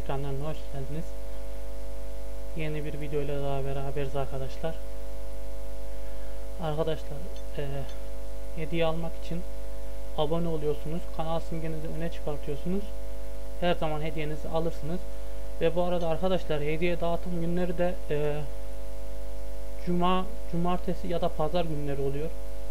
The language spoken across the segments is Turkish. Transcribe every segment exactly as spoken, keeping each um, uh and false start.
ekranlarına hoş geldiniz. Yeni bir video ile daha beraberiz arkadaşlar. Arkadaşlar e, hediye almak için abone oluyorsunuz. Kanal simgenizi öne çıkartıyorsunuz. Her zaman hediyenizi alırsınız. Ve bu arada arkadaşlar hediye dağıtım günleri de e, Cuma, Cumartesi ya da Pazar günleri oluyor.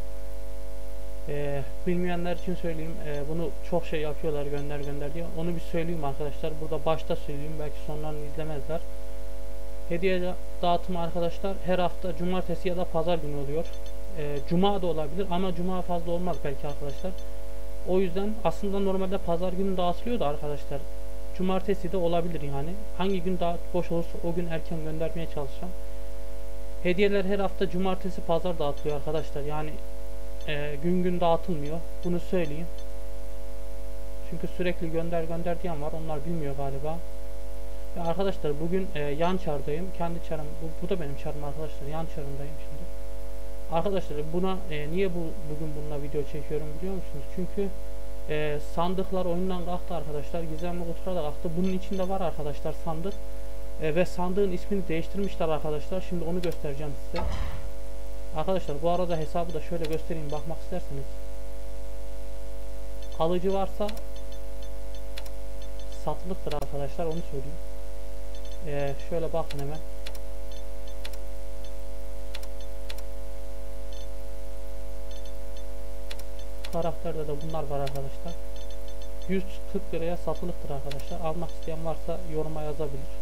Ee, bilmeyenler için söyleyeyim, ee, bunu çok şey yapıyorlar gönder gönder diye, onu bir söyleyeyim arkadaşlar, burada başta söyleyeyim, belki sonlarını izlemezler. Hediye dağıtımı arkadaşlar her hafta cumartesi ya da pazar günü oluyor. ee, Cuma da olabilir ama cuma fazla olmaz belki arkadaşlar. O yüzden aslında normalde pazar günü dağıtılıyordu arkadaşlar, cumartesi de olabilir. Yani hangi gün daha boş olursa o gün erken göndermeye çalışacağım. Hediyeler her hafta cumartesi pazar dağıtılıyor arkadaşlar, yani E, gün gün dağıtılmıyor. Bunu söyleyeyim. Çünkü sürekli gönder gönder diyen var. Onlar bilmiyor galiba. Ve arkadaşlar bugün e, yan çardayım. Kendi çarım. Bu, bu da benim çarım arkadaşlar. Yan çarımdayım şimdi. Arkadaşlar buna e, niye bu bugün bununla video çekiyorum biliyor musunuz? Çünkü e, sandıklar oyundan kalktı arkadaşlar. Gizemli kutular da kalktı. Bunun içinde var arkadaşlar sandık. E, ve sandığın ismini değiştirmişler arkadaşlar. Şimdi onu göstereceğim size. Arkadaşlar bu arada hesabı da şöyle göstereyim, bakmak isterseniz. Alıcı varsa satılıktır arkadaşlar, onu söyleyeyim. Ee, şöyle bakın hemen. Karakterde de bunlar var arkadaşlar. yüz kırk liraya satılıktır arkadaşlar. Almak isteyen varsa yoruma yazabilir.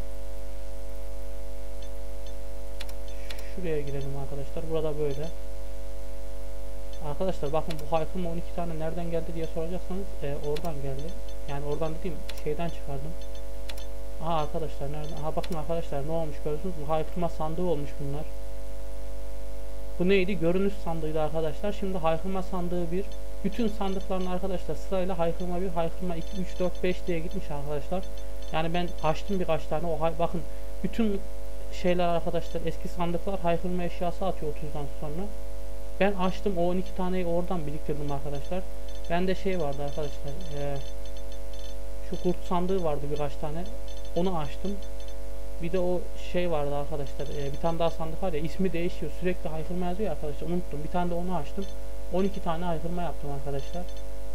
Şuraya girelim arkadaşlar. Burada böyle. Arkadaşlar bakın, bu haykırma on iki tane nereden geldi diye soracaksanız e, oradan geldi. Yani oradan dediğim şeyden çıkardım. Aha arkadaşlar nereden? Aha bakın arkadaşlar ne olmuş görüyorsunuz mu? Haykırma sandığı olmuş bunlar. Bu neydi? Görünüş sandığıydı arkadaşlar. Şimdi haykırma sandığı bir. Bütün sandıkların arkadaşlar sırayla haykırma bir, haykırma iki, üç, dört, beş diye gitmiş arkadaşlar. Yani ben açtım birkaç tane. O bakın bütün şeyler arkadaşlar, eski sandıklar haykırma eşyası atıyor otuzdan sonra. Ben açtım, o on iki taneyi oradan biriktirdim arkadaşlar. Bende şey vardı arkadaşlar, ee, şu kurt sandığı vardı birkaç tane, onu açtım. Bir de o şey vardı arkadaşlar, ee, bir tane daha sandık var ya, ismi değişiyor sürekli, haykırma yazıyor arkadaşlar, unuttum. Bir tane de onu açtım, on iki tane haykırma yaptım arkadaşlar.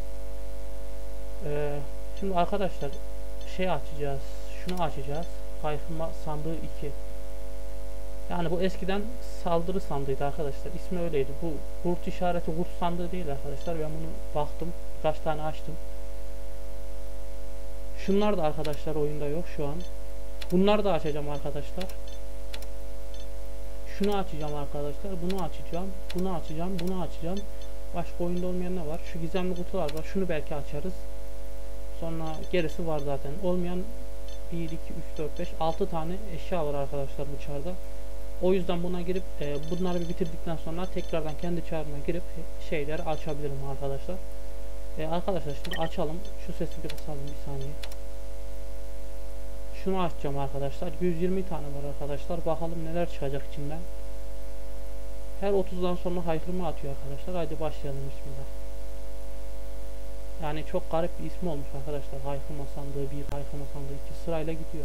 ee, Şimdi arkadaşlar şey açacağız, şunu açacağız, haykırma sandığı iki. Yani bu eskiden saldırı sandığıydı arkadaşlar. İsmi öyleydi. Bu kurt işareti kurt sandığı değil arkadaşlar. Ben bunu baktım. Birkaç tane açtım. Şunlar da arkadaşlar oyunda yok şu an. Bunları da açacağım arkadaşlar. Şunu açacağım arkadaşlar. Bunu açacağım. Bunu açacağım. Bunu açacağım. Başka oyunda olmayan ne var? Şu gizemli kutular var. Şunu belki açarız. Sonra gerisi var zaten. Olmayan bir, iki, üç, dört, beş, altı tane eşya var arkadaşlar bu çarda. O yüzden buna girip e, bunları bir bitirdikten sonra tekrardan kendi çarıma girip şeyleri açabilirim arkadaşlar. E, arkadaşlar şimdi açalım. Şu sesi bir kısalım bir saniye. Şunu açacağım arkadaşlar. yüz yirmi tane var arkadaşlar. Bakalım neler çıkacak içinden. Her otuzdan sonra haykırma atıyor arkadaşlar. Haydi başlayalım bismillah. Yani çok garip bir ismi olmuş arkadaşlar. Haykırma sandığı bir, haykırma sandığı iki sırayla gidiyor.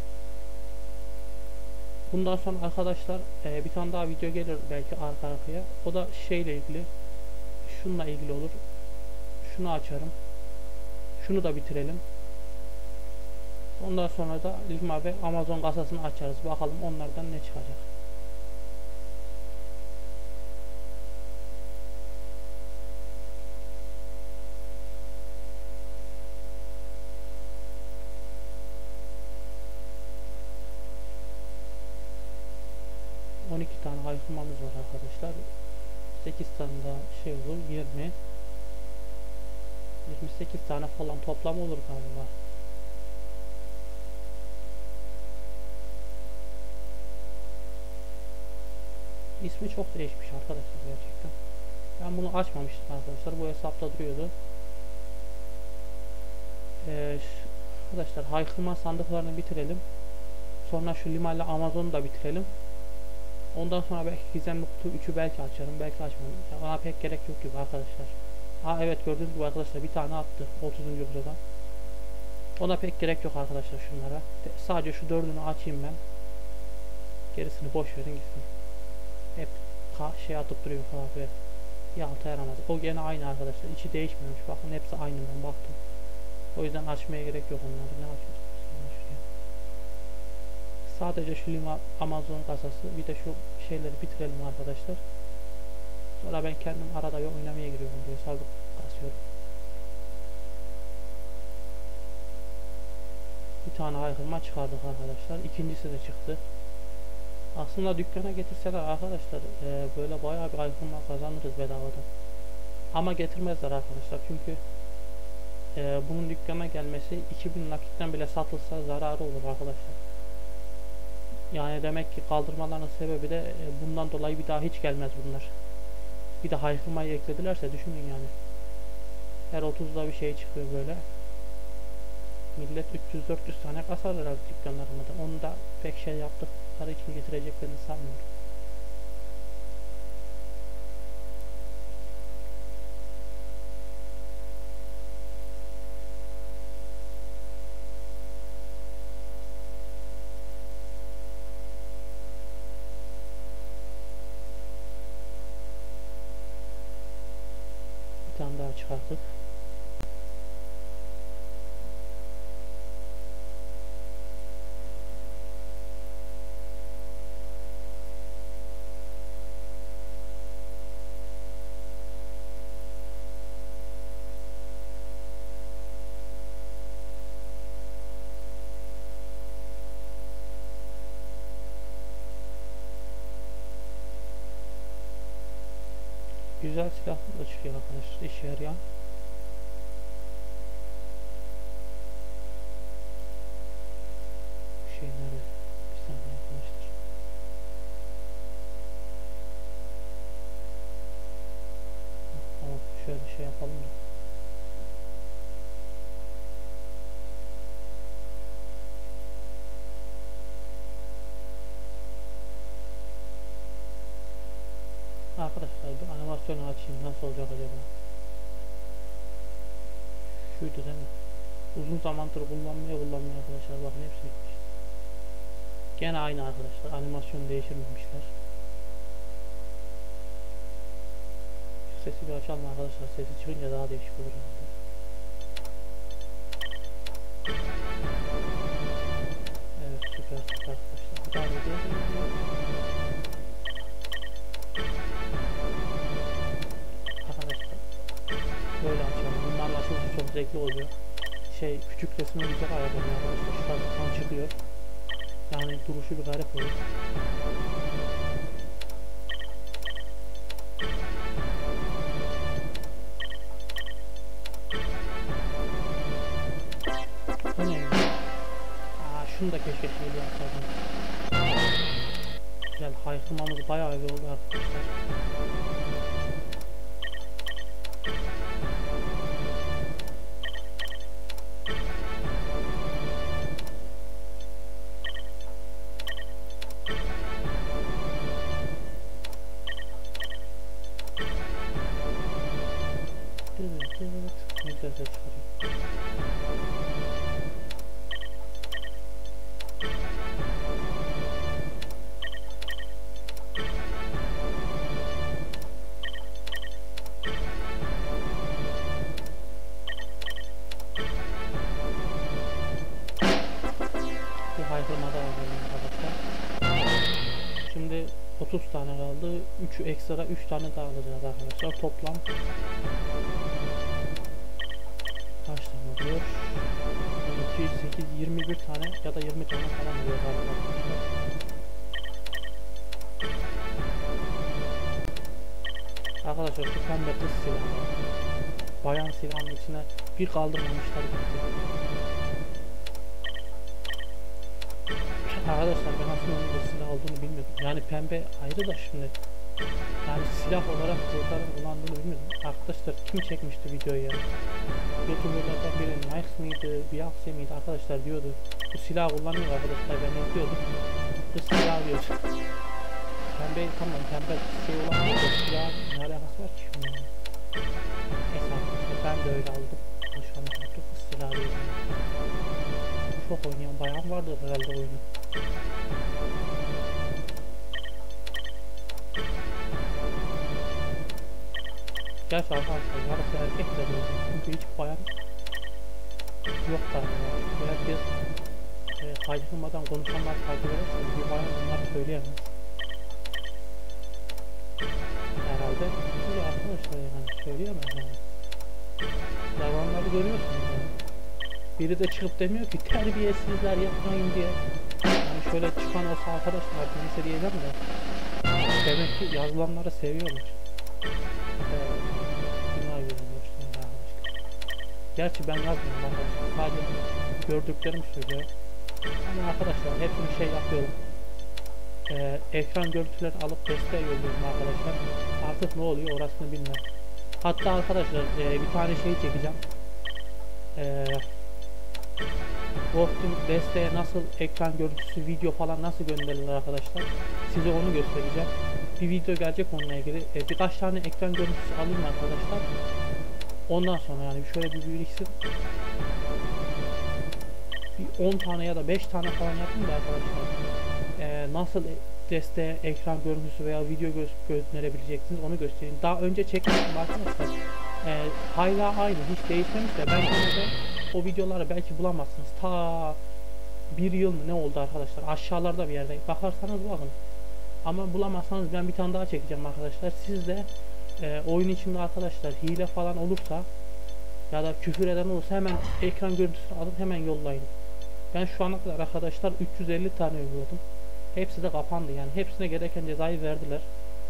Bundan sonra arkadaşlar e, bir tane daha video gelir belki arka arkaya. O da şeyle ilgili. Şununla ilgili olur. Şunu açarım. Şunu da bitirelim. Ondan sonra da Ligma ve Amazon kasasını açarız. Bakalım onlardan ne çıkacak. on iki tane haykırmamız var arkadaşlar. sekiz tane daha şey olur, yirmi, yirmi sekiz tane falan toplam olur galiba. İsmi çok değişmiş arkadaşlar gerçekten. Ben bunu açmamıştım arkadaşlar. Bu hesapta duruyordu. Ee, arkadaşlar haykırma sandıklarını bitirelim. Sonra şu Lima ile Amazon'u da bitirelim. Ondan sonra belki gizemli kutu üçü belki açarım, belki açmam. Ya bana pek gerek yok gibi arkadaşlar. Ha evet, gördüğünüz gibi arkadaşlar bir tane attı otuzuncu kutudan. Ona pek gerek yok arkadaşlar şunlara. De, sadece şu dördünü açayım ben. Gerisini boş verin gitsin. Hep şey atıp duruyor falan böyle. Bir alta yaramaz. O gene aynı arkadaşlar. İçi değişmemiş. Bakın hepsi aynı, ben baktım. O yüzden açmaya gerek yok onları. Ne açıyoruz? Sadece şu Lima Amazon kasası, bir de şu şeyleri bitirelim arkadaşlar. Sonra ben kendim arada bir oynamaya giriyorum diye sabit kasıyorum. Bir tane haykırma çıkardık arkadaşlar. İkincisi de çıktı. Aslında dükkana getirseler arkadaşlar e, böyle bayağı bir haykırma kazanırız bedavadan. Ama getirmezler arkadaşlar çünkü e, bunun dükkana gelmesi iki bin nakitten bile satılsa zararı olur arkadaşlar. Yani demek ki kaldırmaların sebebi de e, bundan dolayı bir daha hiç gelmez bunlar. Bir de haykırmayı ekledilerse düşünün yani. Her otuzda bir şey çıkıyor böyle. Millet üç yüz dört yüz tane kasar herhalde dükkanlarında. Onu da pek şey yaptıkları için getireceklerini sanmıyorum. Bir tane daha çıkarttık. Güzel silahlar da çıkıyor arkadaşlar, işe yarayan. Bir şey nerede? Bir saniye arkadaşlar. Tamam, şöyle şey yapalım da. Arkadaşlar bir animasyonu açayım, nasıl olacak acaba? Şuydu değil mi? Uzun zamandır kullanmaya kullanmaya arkadaşlar, bakın hepsi bitmiş. Gene aynı arkadaşlar, animasyon değiştirmemişler. Şu sesi bir açalım arkadaşlar, sesi çıkınca daha değişik olur herhalde. Evet, süper süper arkadaşlar. Daha da arkadaşlar böyle açalım. Bunlarla çok çok zevkli oluyor. Şey, küçük resmi güzel ayarlanıyor arkadaşlar. Şu taraftan çıkıyor. Yani duruşu bir garip oluyor. Bu ne ya? Aa, şunu da keşfetmeyi yapsaydım. Güzel, haykırmamız bayağı iyi oldu arkadaşlar. Ne güzel ses çıkarıyor. Bir haykırma da var arkadaşlar. Şimdi otuz tane kaldı. üçü ekstra, üç tane daha alacağız arkadaşlar. Toplam kaç tane oluyor? iki, sekiz, yirmi bir tane ya da yirmi tane falan oluyor arkadaşlar. Arkadaşlar şu pembe kız silahı, bayan silahının içine bir kaldırmamışlar gitti. Arkadaşlar ben aslında onun da silah olduğunu bilmiyordum. Yani pembe ayrı da şimdi. Yani silah olarak kurtarın kullandığını bilmiyordum. Arkadaşlar kim çekmişti videoyu ya? YouTuber'lardan biri Nike miydi, Beyonce miydi arkadaşlar diyordu. Bu silah kullanıyor arkadaşlar, ben izliyordum. Bu silah diyor. Pembe tamam, pembe şey olamıyor da silah ne alakası var ki şimdi? Neyse arkadaşlar ben de öyle aldım. Konuşalım, bu silah diyor. çok oynayan bayan vardır herhalde oyunu. Gerçi arkadaşlar yarısı erkek de böyle. Çünkü hiç bayan yok galiba. Herkes e, kaydırmadan konuşanlar takip ederseniz bir bayan bunları söyleyemez. Herhalde bu arkadaşlar yani söyleyemez yani. Yalanları görüyorsunuz yani. Biri de çıkıp demiyor ki terbiyesizler yapmayın diye. Yani şöyle çıkan olsa arkadaşlar neyse diyeceğim de. Demek ki yazılanları seviyorlar. Evet. Günah görüyorlar şimdi arkadaşlar. Gerçi ben yazmıyorum arkadaşlar. Sadece gördüklerimi söylüyorum. Ama arkadaşlar hepsini şey yapıyorum. Ee, ekran görüntüleri alıp desteğe yolluyorum arkadaşlar. Artık ne oluyor orasını bilmem. Hatta arkadaşlar e, bir tane şey çekeceğim. Eee Wolfteam desteğe nasıl ekran görüntüsü, video falan nasıl gönderilir arkadaşlar. Size onu göstereceğim. Bir video gelecek onunla ilgili. E, birkaç tane ekran görüntüsü alayım arkadaşlar. Ondan sonra yani şöyle bir biriksin. Bir on tane ya da beş tane falan yapayım da arkadaşlar. E, nasıl desteğe ekran görüntüsü veya video gö gönderebileceksiniz onu göstereyim. Daha önce çekmiştim arkadaşlar. E, hala aynı, hiç değişmemiş de ben de o videoları belki bulamazsınız. Ta bir yıl mı ne oldu arkadaşlar? Aşağılarda bir yerde. Bakarsanız bakın. Ama bulamazsanız ben bir tane daha çekeceğim arkadaşlar. Siz de e, oyun içinde arkadaşlar hile falan olursa ya da küfür eden olursa hemen ekran görüntüsünü alıp hemen yollayın. Ben şu ana kadar arkadaşlar üç yüz elli tane uyguladım. Hepsi de kapandı yani. Hepsine gereken cezayı verdiler.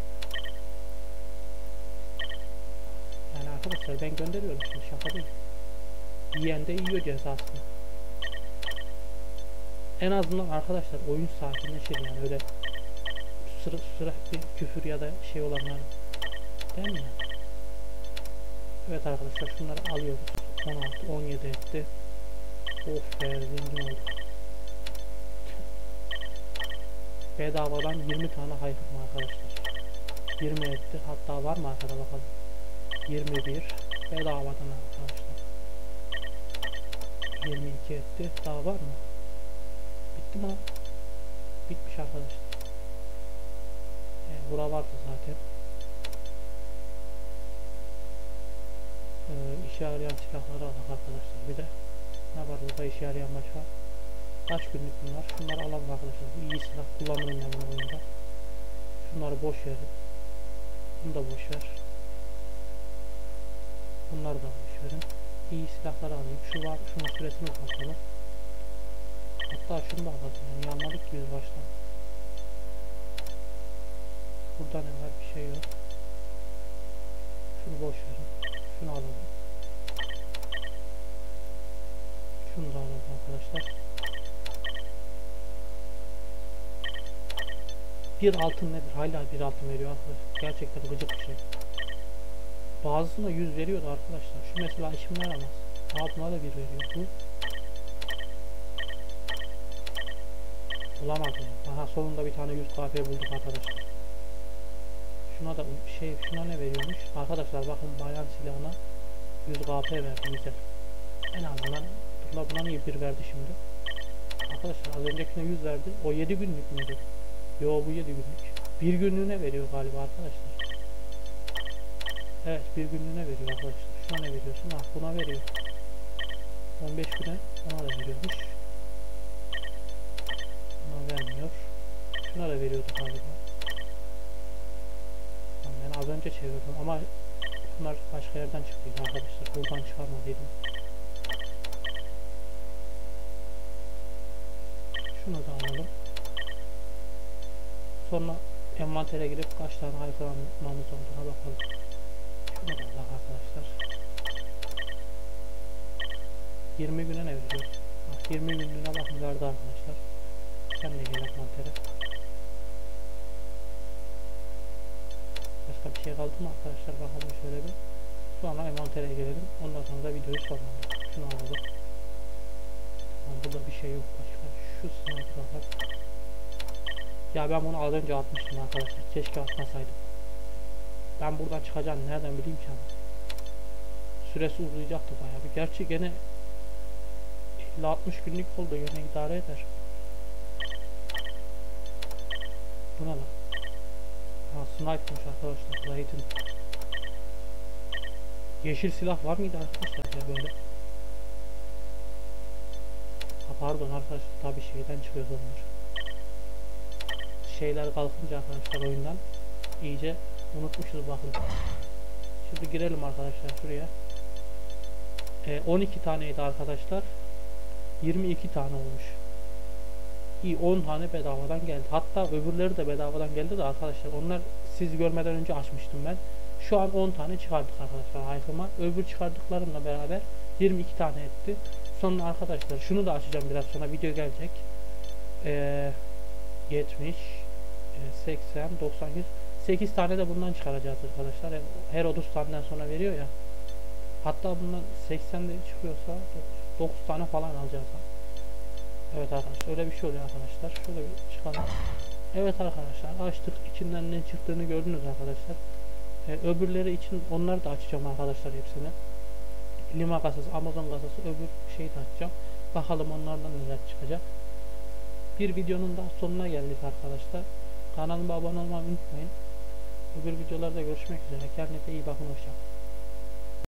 Yani arkadaşlar ben gönderiyorum şimdi, şaka değil. Yiyen de yiyor cezasını. En azından arkadaşlar oyun sakinleşir yani öyle sıra sürekli küfür ya da şey olanlar değil mi? Evet arkadaşlar şunları alıyoruz. on altı on yedi etti. Of be zengin oldu. Bedavadan yirmi tane haykırma arkadaşlar. yirmi etti. Hatta var mı arkada bakalım. yirmi bir bedavadan arkadaşlar. yirmi iki etti. Daha var mı? Bitti mi? Bitmiş arkadaşlar. Yani bura vardı zaten. Ee, işe yarayan silahları aldık arkadaşlar. Bir de ne var burada işe yarayan başka? Kaç günlük bunlar? Şunları alalım arkadaşlar. Bu iyi silah, kullanırım ben bunu oyunda. Şunları boş verin. Bunu da boş ver. Bunları da boş verin. İyi silahları alayım. Şu var, şunun süresini uzatalım. Hatta şunu da alalım. Yani yanmadık ki biz baştan. Burada ne var? Bir şey yok. Şunu boş verin. Şunu alalım. Şunu da alalım arkadaşlar. Bir altın nedir? Hala bir altın veriyor arkadaşlar. Gerçekten gıcık bir şey. Bazısına yüz veriyordu arkadaşlar. Şu mesela işime yaramaz. Altına da bir veriyor. Bu. Bulamadım. Aha sonunda bir tane yüz K P bulduk arkadaşlar. Şuna da şey şuna ne veriyormuş? Arkadaşlar bakın bayan silahına yüz K P verdi güzel. En azından buna, buna niye bir verdi şimdi? Arkadaşlar az öncekine yüz verdi. O yedi günlük müydü? Yo bu yedi günlük. Bir günlüğüne veriyor galiba arkadaşlar. Evet bir günlüğüne veriyor arkadaşlar. Şuna ne veriyorsun? Ah buna veriyor. on beş güne ona da veriyormuş. Buna vermiyor. Şuna da veriyordu galiba. Ben az önce çevirdim ama bunlar başka yerden çıktıydı arkadaşlar. Buradan çıkarmadıydım. Şunu da alalım. Sonra envantere girip kaç tane haykırmamız olduğuna bakalım. Şunu da alalım arkadaşlar. yirmi güne ne veriyor? Bak, yirmi günlüğüne bakın verdi arkadaşlar. Sen de gel envantere. Başka bir şey kaldı mı arkadaşlar? Bakalım şöyle bir. Sonra envantere gelelim. Ondan sonra da videoyu sonlandıralım. Şunu alalım. Tamam burada bir şey yok başka. Şu sniper alalım. Ya ben bunu az önce atmıştım arkadaşlar. Keşke atmasaydım. Ben buradan çıkacağını nereden bileyim ki ama. Süresi uzayacaktı bayağı bir. Gerçi gene Silah altmış günlük oldu, yine idare eder. Bu ne lan? Ha, sniper'mış arkadaşlar. Zahit'in. Yeşil silah var mıydı arkadaşlar ya böyle? Ha, pardon arkadaşlar, tabi şeyden çıkıyordu onlar. Şeyler kalkınca arkadaşlar oyundan iyice unutmuşuz bakın. Şimdi girelim arkadaşlar şuraya. E, on iki taneydi arkadaşlar. yirmi iki tane olmuş. İyi, on tane bedavadan geldi. Hatta öbürleri de bedavadan geldi de arkadaşlar. Onlar siz görmeden önce açmıştım ben. Şu an on tane çıkardık arkadaşlar hayfıma. Öbür çıkardıklarımla beraber yirmi iki tane etti. Sonra arkadaşlar şunu da açacağım, biraz sonra video gelecek. Ee, yetmiş, seksen, doksan, yüz. sekiz tane de bundan çıkaracağız arkadaşlar. Yani her otuz taneden sonra veriyor ya. Hatta bundan seksen de çıkıyorsa dokuz tane falan alacağız. Evet arkadaşlar, öyle bir şey oluyor arkadaşlar. Şöyle bir çıkalım. Evet arkadaşlar, açtık. İçinden ne çıktığını gördünüz arkadaşlar. Ee, öbürleri için onları da açacağım arkadaşlar, hepsini. Lima kasası, Amazon kasası, öbür şeyi de açacağım. Bakalım onlardan neler çıkacak. Bir videonun daha sonuna geldik arkadaşlar. Kanalıma abone olmayı unutmayın. Öbür videolarda görüşmek üzere. Kendinize iyi bakın. Hoşçakalın.